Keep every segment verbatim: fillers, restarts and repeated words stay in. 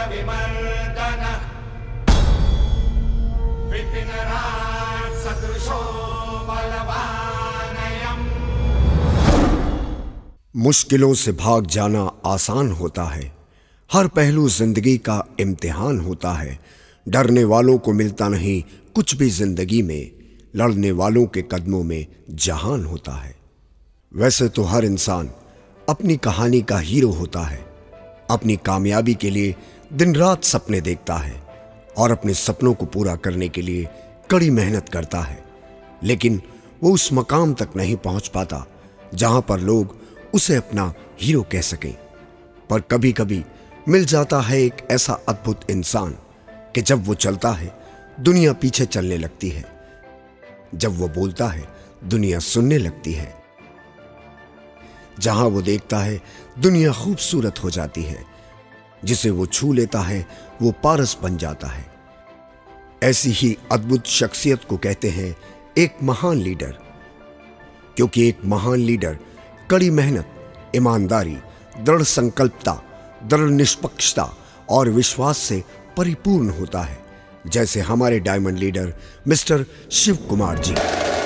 विमर्दन विपिनराज सदृशो बलवानयम्। मुश्किलों से भाग जाना आसान होता है, हर पहलू जिंदगी का इम्तिहान होता है। डरने वालों को मिलता नहीं कुछ भी जिंदगी में, लड़ने वालों के कदमों में जहान होता है। वैसे तो हर इंसान अपनी कहानी का हीरो होता है, अपनी कामयाबी के लिए दिन रात सपने देखता है और अपने सपनों को पूरा करने के लिए कड़ी मेहनत करता है, लेकिन वो उस मकाम तक नहीं पहुंच पाता जहां पर लोग उसे अपना हीरो कह सकें। पर कभी कभी मिल जाता है एक ऐसा अद्भुत इंसान कि जब वो चलता है दुनिया पीछे चलने लगती है, जब वो बोलता है दुनिया सुनने लगती है, जहां वो देखता है दुनिया खूबसूरत हो जाती है, जिसे वो छू लेता है वो पारस बन जाता है। ऐसी ही अद्भुत शख्सियत को कहते हैं एक महान लीडर, क्योंकि एक महान लीडर कड़ी मेहनत, ईमानदारी, दृढ़ संकल्पता, दृढ़ निष्पक्षता और विश्वास से परिपूर्ण होता है, जैसे हमारे diamond leader mister Shiv Kumar ji.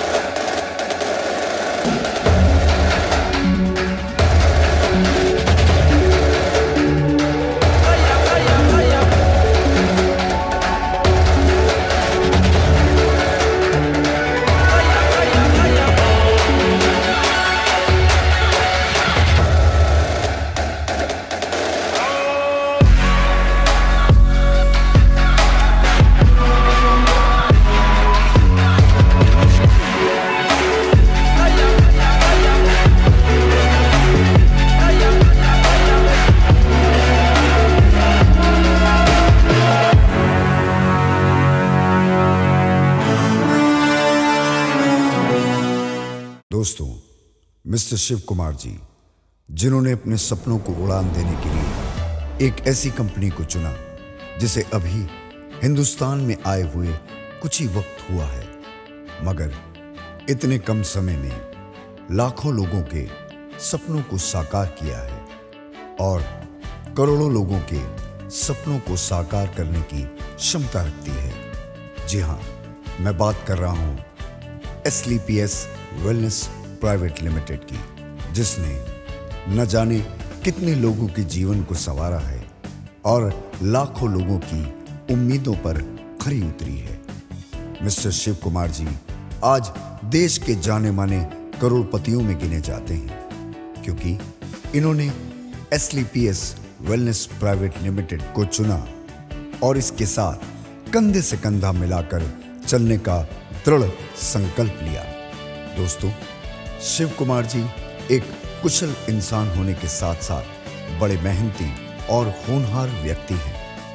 दोस्तों, मिस्टर शिव कुमार जी, जिन्होंने अपने सपनों को उड़ान देने के लिए एक ऐसी कंपनी को चुना जिसे अभी हिंदुस्तान में आए हुए कुछ ही वक्त हुआ है, मगर इतने कम समय में लाखों लोगों के सपनों को साकार किया है और करोड़ों लोगों के सपनों को साकार करने की क्षमता रखती है। जी हाँ, मैं बात कर रहा हूं एस्क्लेपियस वेलनेस प्राइवेट लिमिटेड की, जिसने न जाने कितने लोगों के जीवन को संवारा है और लाखों लोगों की उम्मीदों पर खरी उतरी है। मिस्टर शिव कुमार जी आज देश के जाने माने करोड़पतियों में गिने जाते हैं, क्योंकि इन्होंने एस्क्लेपियस वेलनेस प्राइवेट लिमिटेड को चुना और इसके साथ कंधे से कंधा मिलाकर चलने का दृढ़ संकल्प लिया। दोस्तों, शिव कुमार जी एक कुशल इंसान होने के साथ साथ बड़े मेहनती और होनहार व्यक्ति हैं।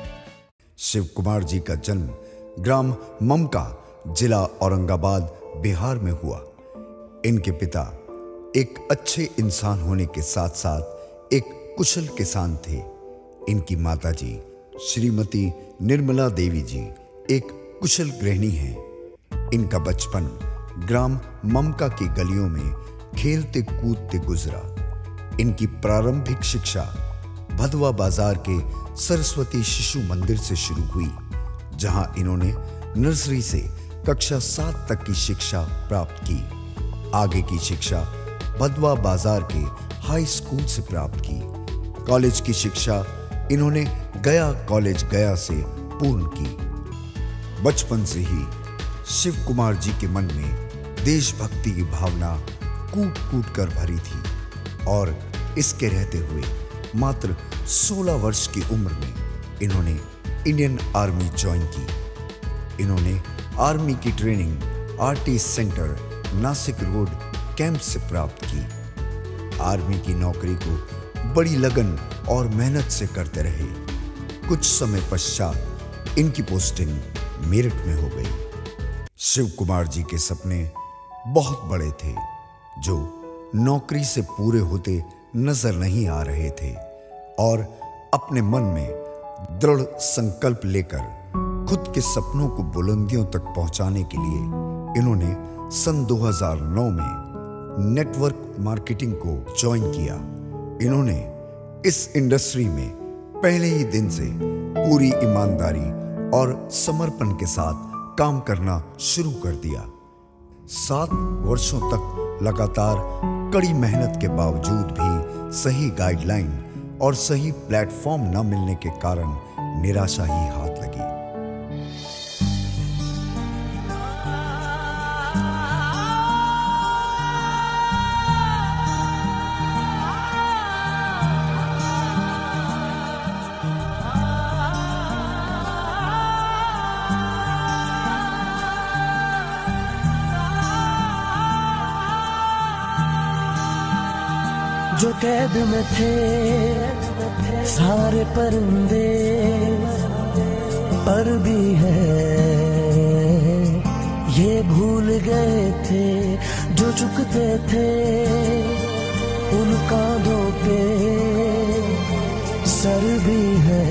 शिव कुमार जी का जन्म ग्राम ममका, जिला औरंगाबाद, बिहार में हुआ। इनके पिता एक अच्छे इंसान होने के साथ साथ एक कुशल किसान थे। इनकी माताजी श्रीमती निर्मला देवी जी एक कुशल गृहिणी हैं। इनका बचपन ग्राम ममका की गलियों में खेलते कूदते गुजरा। इनकी प्रारंभिक शिक्षा भदवा बाजार के सरस्वती शिशु मंदिर से शुरू हुई, जहां इन्होंने नर्सरी से कक्षा सात तक की शिक्षा प्राप्त की। आगे की शिक्षा भदवा बाजार के हाई स्कूल से प्राप्त की। कॉलेज की शिक्षा इन्होंने गया कॉलेज गया से पूर्ण की। बचपन से ही शिव कुमार जी के मन में देशभक्ति की भावना कूट कूट कर भरी थी और इसके रहते हुए मात्र सोलह वर्ष की उम्र में इन्होंने इंडियन आर्मी ज्वाइन की। इन्होंने आर्मी की training RT centre Nashik road camp से प्राप्त की। आर्मी की नौकरी को बड़ी लगन और मेहनत से करते रहे। कुछ समय पश्चात इनकी पोस्टिंग मेरठ में हो गई। शिव कुमार जी के सपने बहुत बड़े थे, जो नौकरी से पूरे होते नजर नहीं आ रहे थे, और अपने मन में दृढ़ संकल्प लेकर खुद के सपनों को बुलंदियों तक पहुंचाने के लिए इन्होंने सन दो हज़ार नौ में नेटवर्क मार्केटिंग को ज्वाइन किया। इन्होंने इस इंडस्ट्री में पहले ही दिन से पूरी ईमानदारी और समर्पण के साथ काम करना शुरू कर दिया। सात वर्षों तक लगातार कड़ी मेहनत के बावजूद भी सही गाइडलाइन और सही प्लेटफॉर्म न मिलने के कारण निराशा ही हाथ लगी। जो कैद में थे सारे परिंदे, पर भी है ये भूल गए थे जो झुकते थे उन कांधों पे सर भी है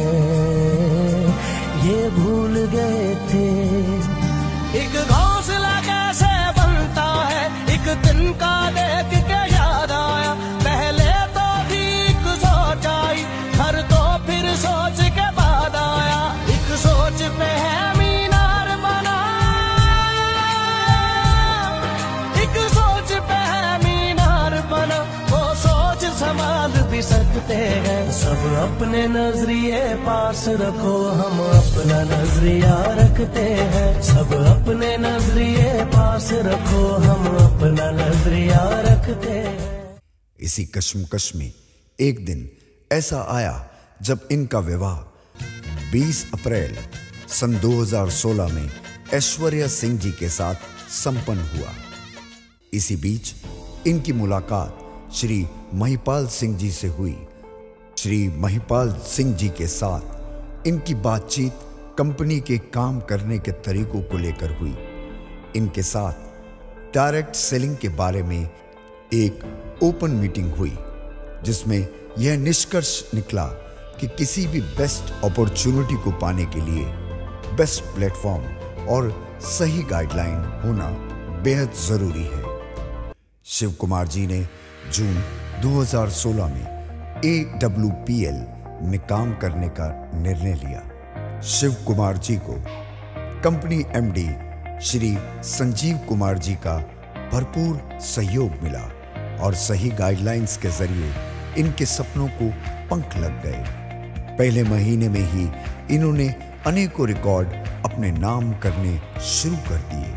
ये भूल गए थे। एक घोंसला कैसे बनता है एक दिन का देख के याद आया, पहले तो ठीक सोच आई हर तो फिर सोच के बाद आया, एक सोच पे है मीनार बना, एक सोच पे है मीनार बना, वो सोच संभाल भी सकते हैं। सब अपने नजरिए पास रखो हम अपना नजरिया रखते हैं, सब अपने नजरिए पास रखो हम अपना नजरिया रखते हैं। इसी कश्मकश में एक दिन ऐसा आया जब इनका विवाह बीस अप्रैल सन दो हज़ार सोलह में ऐश्वर्या सिंह जी के साथ संपन्न हुआ। इसी बीच इनकी मुलाकात श्री महिपाल सिंह जी से हुई। श्री महिपाल सिंह जी के साथ इनकी बातचीत कंपनी के काम करने के तरीकों को लेकर हुई। इनके साथ डायरेक्ट सेलिंग के बारे में एक ओपन मीटिंग हुई जिसमें यह निष्कर्ष निकला कि किसी भी बेस्ट अपॉर्चुनिटी को पाने के लिए बेस्ट प्लेटफॉर्म और सही गाइडलाइन होना बेहद जरूरी है। शिव कुमार जी ने जून दो हज़ार सोलह में ए डब्ल्यू पी एल में काम करने का निर्णय लिया। शिव कुमार जी को company M D Shri Sanjeev Kumar ji का भरपूर सहयोग मिला और सही गाइडलाइंस के जरिए इनके सपनों को पंख लग गए। पहले महीने में ही इन्होंने अनेकों रिकॉर्ड अपने नाम करने शुरू कर दिए।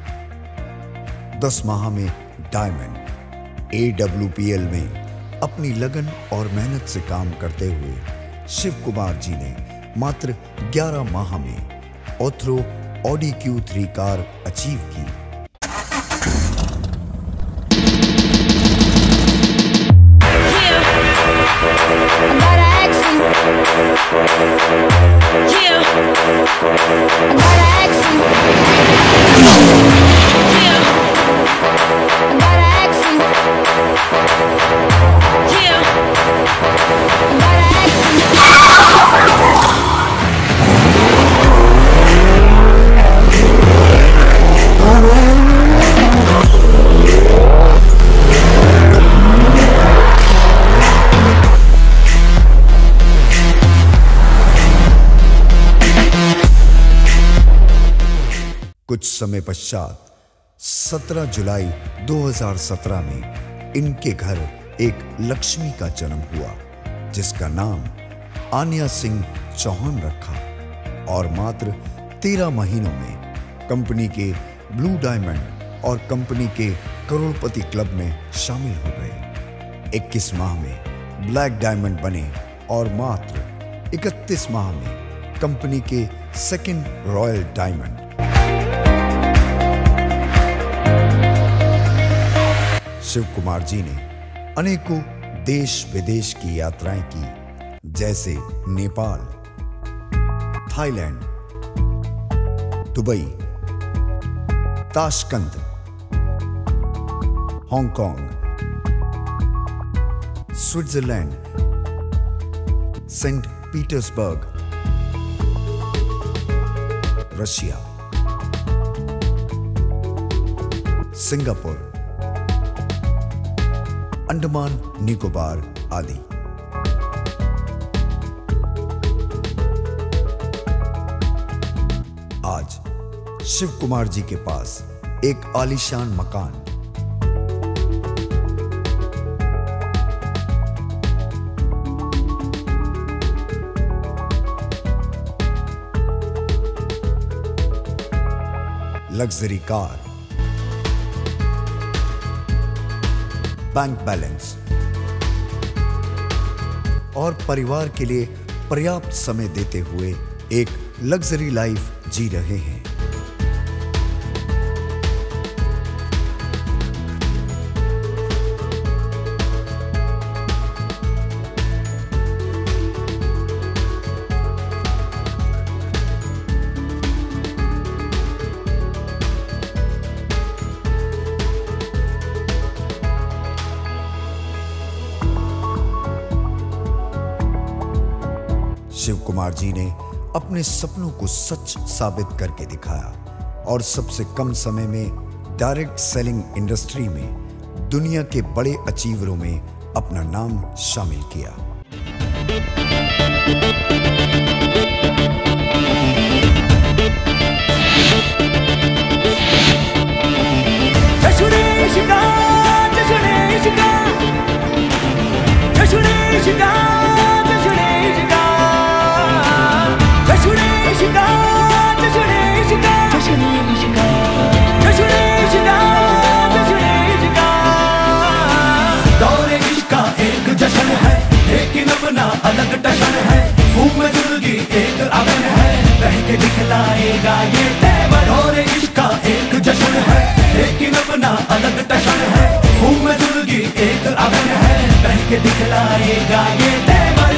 दस माह में diamond A W P L में अपनी लगन और मेहनत से काम करते हुए शिव कुमार जी ने मात्र ग्यारह माह में ऑथरो Audi Q three car achieve की। कुछ समय पश्चात सत्रह जुलाई दो हज़ार सत्रह में इनके घर एक लक्ष्मी का जन्म हुआ जिसका नाम आन्या सिंह चौहान रखा और मात्र तेरह महीनों में कंपनी के ब्लू डायमंड और कंपनी के करोड़पति क्लब में शामिल हो गए। इक्कीस माह में ब्लैक डायमंड बने और मात्र इकतीस माह में कंपनी के second royal diamond. Shiv Kumar ji ने अनेकों देश विदेश की यात्राएं की जैसे Nepal, Thailand, Dubai, Tashkent, Hong Kong, Switzerland, Saint Petersburg, Russia, Singapore, Andaman Nicobar आदि। शिव कुमार जी के पास एक आलीशान मकान, लग्जरी कार, बैंक बैलेंस और परिवार के लिए पर्याप्त समय देते हुए एक लग्जरी लाइफ जी रहे हैं। शिव कुमार जी ने अपने सपनों को सच साबित करके दिखाया और सबसे कम समय में डायरेक्ट सेलिंग इंडस्ट्री में दुनिया के बड़े अचीवरों में अपना नाम शामिल किया। अलग टशन है, मुंह में जिंदगी एक आवन है, कह के दिखलाएगा ये तेवर। और इसका एक जश्न है, लेकिन अपना अलग टशन है, मुंह में जिंदगी एक आवन है, कह के दिखलाएगा ये तेवर।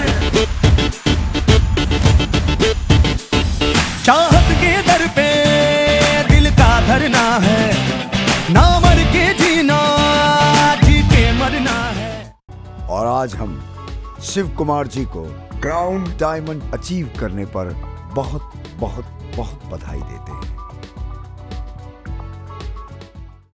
चाहत के दर पे दिल का धरना है, ना मर के जीना, जी के मरना है। और आज हम शिव कुमार जी को क्राउन डायमंड अचीव करने पर बहुत बहुत बहुत बधाई देते हैं।